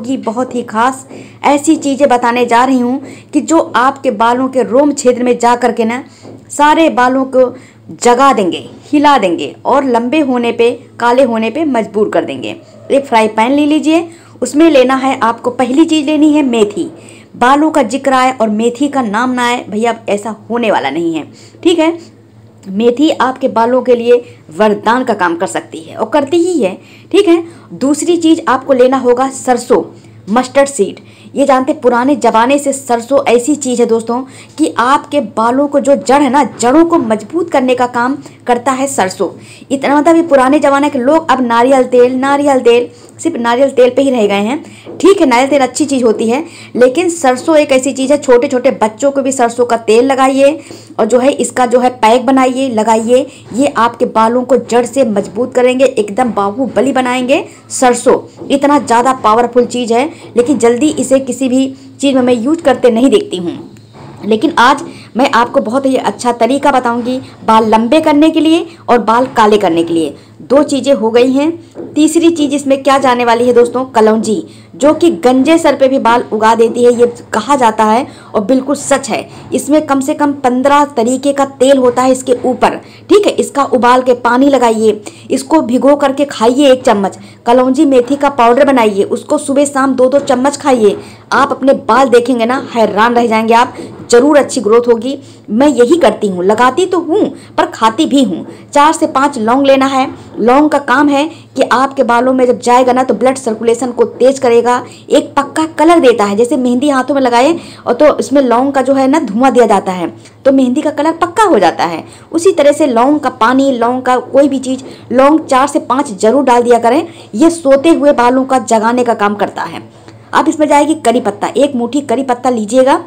की बहुत ही खास ऐसी चीज़ें बताने जा रही हूँ कि जो आपके बालों के रोम क्षेत्र में जा करके ना सारे बालों को जगा देंगे, हिला देंगे और लंबे होने पे, काले होने पे मजबूर कर देंगे। एक फ्राई पैन ले लीजिए, उसमें लेना है आपको, पहली चीज़ लेनी है मेथी। बालों का जिक्र आए और मेथी का नाम ना आए, भैया ऐसा होने वाला नहीं है, ठीक है। मेथी आपके बालों के लिए वरदान का काम कर सकती है और करती ही है, ठीक है। दूसरी चीज़ आपको लेना होगा सरसों, मस्टर्ड सीड। ये जानते पुराने ज़माने से सरसों ऐसी चीज़ है दोस्तों कि आपके बालों को जो जड़ है ना, जड़ों को मजबूत करने का काम करता है सरसों। इतना मतलब ये पुराने ज़माने के लोग अब नारियल तेल सिर्फ नारियल तेल पे ही रह गए हैं। ठीक है, नारियल तेल अच्छी चीज़ होती है, लेकिन सरसों एक ऐसी चीज़ है, छोटे छोटे बच्चों को भी सरसों का तेल लगाइए और जो है इसका जो है पैक बनाइए, लगाइए। ये आपके बालों को जड़ से मजबूत करेंगे, एकदम बाहुबली बनाएंगे। सरसों इतना ज़्यादा पावरफुल चीज़ है, लेकिन जल्दी इसे किसी भी चीज़ में मैं यूज करते नहीं देखती हूँ। लेकिन आज मैं आपको बहुत ही अच्छा तरीका बताऊंगी बाल लंबे करने के लिए और बाल काले करने के लिए। दो चीज़ें हो गई हैं। तीसरी चीज़ इसमें क्या जाने वाली है दोस्तों, कलौंजी, जो कि गंजे सर पे भी बाल उगा देती है, ये कहा जाता है और बिल्कुल सच है। इसमें कम से कम 15 तरीके का तेल होता है इसके ऊपर, ठीक है। इसका उबाल के पानी लगाइए, इसको भिगो करके खाइए 1 चम्मच। कलौंजी मेथी का पाउडर बनाइए, उसको सुबह शाम 2-2 चम्मच खाइए। आप अपने बाल देखेंगे ना, हैरान रह जाएंगे आप, जरूर अच्छी ग्रोथ होगी। मैं यही करती हूँ, लगाती तो हूँ पर खाती भी हूँ। 4 से 5 लौंग लेना है। लौंग का काम है कि आपके बालों में जब जाएगा ना तो ब्लड सर्कुलेशन को तेज करेगा, एक पक्का कलर देता है। जैसे मेहंदी हाथों में लगाए और तो इसमें लौंग का जो है ना धुआं दिया जाता है तो मेहंदी का कलर पक्का हो जाता है। उसी तरह से लौंग का पानी, लौंग का कोई भी चीज़, लौंग 4 से 5 जरूर डाल दिया करें। ये सोते हुए बालों का जगाने का काम करता है। अब इसमें जाएगी करी पत्ता, 1 मुट्ठी करी पत्ता लीजिएगा।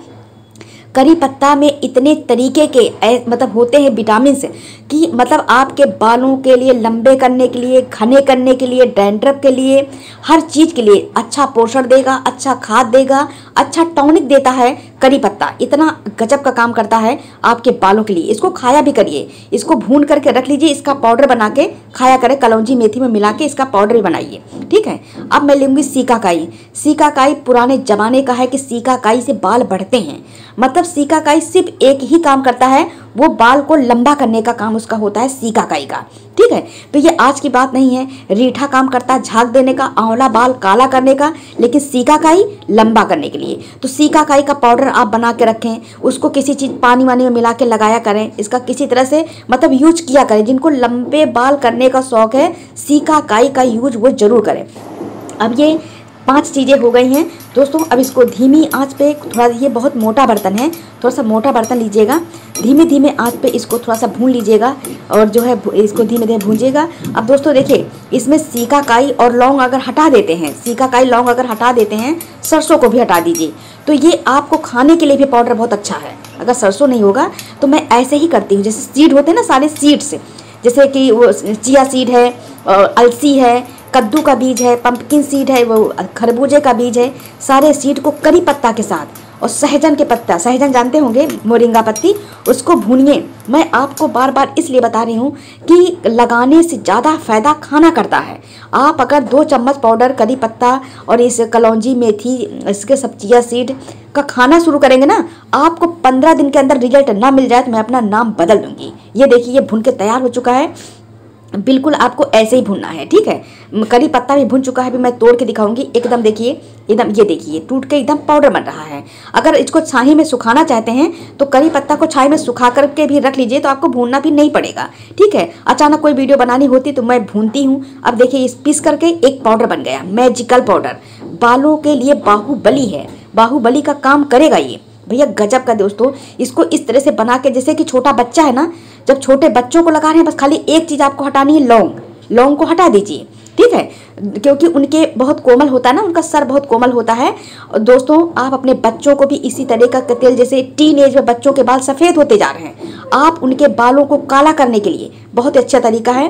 करी पत्ता में इतने तरीके के मतलब होते हैं विटामिन कि मतलब आपके बालों के लिए, लंबे करने के लिए, घने करने के लिए, डैंड्रफ के लिए, हर चीज़ के लिए अच्छा पोषण देगा, अच्छा खाद देगा, अच्छा टॉनिक देता है। करी पत्ता इतना गजब का काम करता है आपके बालों के लिए। इसको खाया भी करिए, इसको भून करके रख लीजिए, इसका पाउडर बना के खाया करें, कलौंजी मेथी में मिला के इसका पाउडर भी बनाइए, ठीक है। अब मैं लूँगी सीकाकाई। सीकाकाई पुराने जमाने का है कि सीकाकाई से बाल बढ़ते हैं। मतलब सीकाकाई सिर्फ एक ही काम करता है, वो बाल को लंबा करने का काम उसका होता है सीकाकाई का, ठीक है। तो ये आज की बात नहीं है। रीठा काम करता है झाग देने का, आंवला बाल काला करने का, लेकिन सीकाकाई लंबा करने के लिए। तो सीकाकाई का पाउडर आप बना के रखें, उसको किसी चीज़ पानी वानी में मिला के लगाया करें। इसका किसी तरह से मतलब यूज किया करें। जिनको लंबे बाल करने का शौक है, सीकाकाई का यूज वो जरूर करें। अब ये 5 चीज़ें हो गई हैं दोस्तों। अब इसको धीमी आंच पे थोड़ा, ये बहुत मोटा बर्तन है, थोड़ा सा मोटा बर्तन लीजिएगा, धीमे धीमे आंच पे इसको थोड़ा सा भून लीजिएगा और जो है इसको धीमे धीमे भूंजिएगा। अब दोस्तों देखिए, इसमें सीकाकाई और लौंग अगर हटा देते हैं, सीकाकाई लौंग अगर हटा देते हैं, सरसों को भी हटा दीजिए, तो ये आपको खाने के लिए भी पाउडर बहुत अच्छा है। अगर सरसों नहीं होगा तो मैं ऐसे ही करती हूँ। जैसे सीड होते हैं ना, सारे सीड्स, जैसे कि वो चिया सीड है, अलसी है, कद्दू का बीज है, पंपकिन सीड है, वो खरबूजे का बीज है, सारे सीड को करी पत्ता के साथ और सहजन के पत्ता, सहजन जानते होंगे, मोरिंगा पत्ती, उसको भूनिए। मैं आपको बार बार इसलिए बता रही हूँ कि लगाने से ज़्यादा फायदा खाना करता है। आप अगर 2 चम्मच पाउडर करी पत्ता और इस कलौंजी मेथी, इसके सब चिया सीड का खाना शुरू करेंगे ना, आपको 15 दिन के अंदर रिजल्ट ना मिल जाए तो मैं अपना नाम बदल दूंगी। ये देखिए, ये भून के तैयार हो चुका है। बिल्कुल आपको ऐसे ही भुनना है, ठीक है। करी पत्ता भी भुन चुका है, अभी मैं तोड़ के दिखाऊंगी। एकदम देखिए, एकदम ये देखिए टूट के एकदम पाउडर बन रहा है। अगर इसको छाही में सुखाना चाहते हैं तो करी पत्ता को छाही में सुखा करके भी रख लीजिए, तो आपको भूनना भी नहीं पड़ेगा, ठीक है। अचानक कोई वीडियो बनानी होती तो मैं भूनती हूँ। अब देखिए, इस पीस करके एक पाउडर बन गया, मैजिकल पाउडर। बालों के लिए बाहुबली है, बाहुबली का काम करेगा ये, भैया गजब का दोस्तों। इसको इस तरह से बना के, जैसे कि छोटा बच्चा है ना, जब छोटे बच्चों को लगा रहे हैं, बस खाली एक चीज़ आपको हटानी है, लौंग को हटा दीजिए, ठीक है। क्योंकि उनके बहुत कोमल होता है ना, उनका सर बहुत कोमल होता है। और दोस्तों, आप अपने बच्चों को भी इसी तरह का तेल, जैसे टीन एज में बच्चों के बाल सफ़ेद होते जा रहे हैं, आप उनके बालों को काला करने के लिए बहुत अच्छा तरीका है।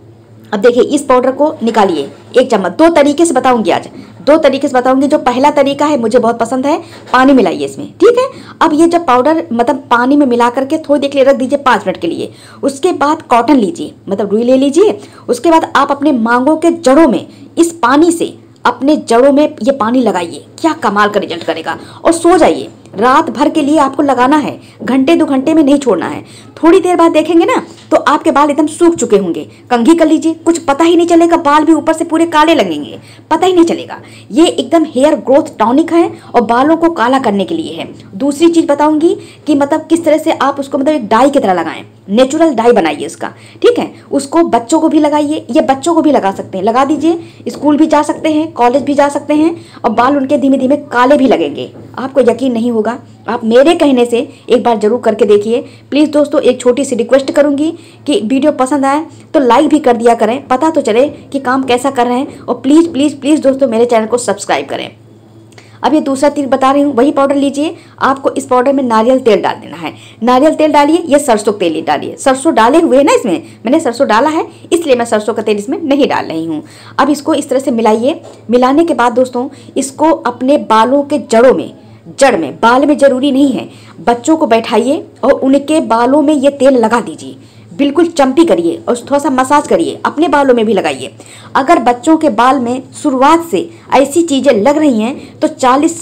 अब देखिए, इस पाउडर को निकालिए 1 चम्मच। 2 तरीके से बताऊंगी आज, 2 तरीके से बताऊंगी। जो पहला तरीका है मुझे बहुत पसंद है, पानी मिलाइए इसमें, ठीक है। अब ये जब पाउडर मतलब पानी में मिला करके थोड़ी देर के लिए रख दीजिए, 5 मिनट के लिए। उसके बाद कॉटन लीजिए, मतलब रुई ले लीजिए। उसके बाद आप अपने मांगों के जड़ों में इस पानी से अपने जड़ों में ये पानी लगाइए, क्या कमाल का रिजल्ट करेगा। और सो जाइए, रात भर के लिए आपको लगाना है, घंटे 2 घंटे में नहीं छोड़ना है। थोड़ी देर बाद देखेंगे ना तो आपके बाल एकदम सूख चुके होंगे। कंघी कर लीजिए, कुछ पता ही नहीं चलेगा, बाल भी ऊपर से पूरे काले लगेंगे, पता ही नहीं चलेगा। ये एकदम हेयर ग्रोथ टॉनिक है और बालों को काला करने के लिए है। दूसरी चीज बताऊंगी कि मतलब किस तरह से आप उसको मतलब एक डाई की तरह लगाएं, नेचुरल डाई बनाइए उसका, ठीक है। उसको बच्चों को भी लगाइए, ये बच्चों को भी लगा सकते हैं, लगा दीजिए, स्कूल भी जा सकते हैं, कॉलेज भी जा सकते हैं और बाल उनके धीमे धीमे काले भी लगेंगे। आपको यकीन नहीं होगा, आप मेरे कहने से एक बार जरूर करके देखिए। प्लीज़ दोस्तों एक छोटी सी रिक्वेस्ट करूंगी कि वीडियो पसंद आए तो लाइक भी कर दिया करें, पता तो चले कि काम कैसा कर रहे हैं। और प्लीज़ प्लीज़ प्लीज़ दोस्तों मेरे चैनल को सब्सक्राइब करें। अब ये दूसरा चीज बता रही हूँ, वही पाउडर लीजिए। आपको इस पाउडर में नारियल तेल डाल देना है, नारियल तेल डालिए, ये सरसों तेल ही डालिए। सरसों डाले हुए है ना, इसमें मैंने सरसों डाला है इसलिए मैं सरसों का तेल इसमें नहीं डाल रही हूँ। अब इसको इस तरह से मिलाइए। मिलाने के बाद दोस्तों इसको अपने बालों के जड़ों में, जड़ में, बाल में जरूरी नहीं है, बच्चों को बैठाइए और उनके बालों में ये तेल लगा दीजिए। बिल्कुल चम्पी करिए और थोड़ा सा मसाज करिए, अपने बालों में भी लगाइए। अगर बच्चों के बाल में शुरुआत से ऐसी चीज़ें लग रही हैं तो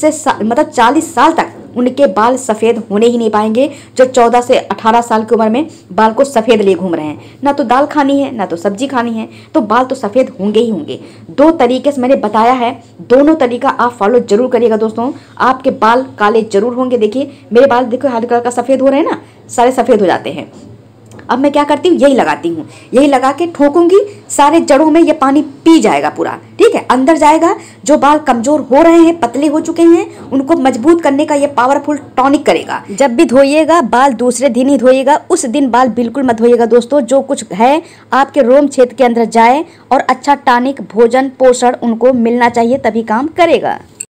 40 साल तक उनके बाल सफ़ेद होने ही नहीं पाएंगे। जो 14 से 18 साल की उम्र में बाल को सफ़ेद लिए घूम रहे हैं, ना तो दाल खानी है ना तो सब्जी खानी है, तो बाल तो सफ़ेद होंगे ही होंगे। 2 तरीके से मैंने बताया है, दोनों तरीका आप फॉलो जरूर करिएगा दोस्तों, आपके बाल काले जरूर होंगे। देखिए मेरे बाल देखो हल्का कलर का सफ़ेद हो रहे हैं ना, सारे सफ़ेद हो जाते हैं। अब मैं क्या करती हूँ, यही लगाती हूँ, यही लगा के ठोकूंगी, सारे जड़ों में ये पानी पी जाएगा पूरा, ठीक है, अंदर जाएगा। जो बाल कमजोर हो रहे हैं, पतले हो चुके हैं, उनको मजबूत करने का ये पावरफुल टॉनिक करेगा। जब भी धोइएगा बाल दूसरे दिन ही धोइएगा, उस दिन बाल बिल्कुल मत धोइएगा दोस्तों। जो कुछ है आपके रोम क्षेत्र के अंदर जाए और अच्छा टॉनिक, भोजन, पोषण उनको मिलना चाहिए, तभी काम करेगा।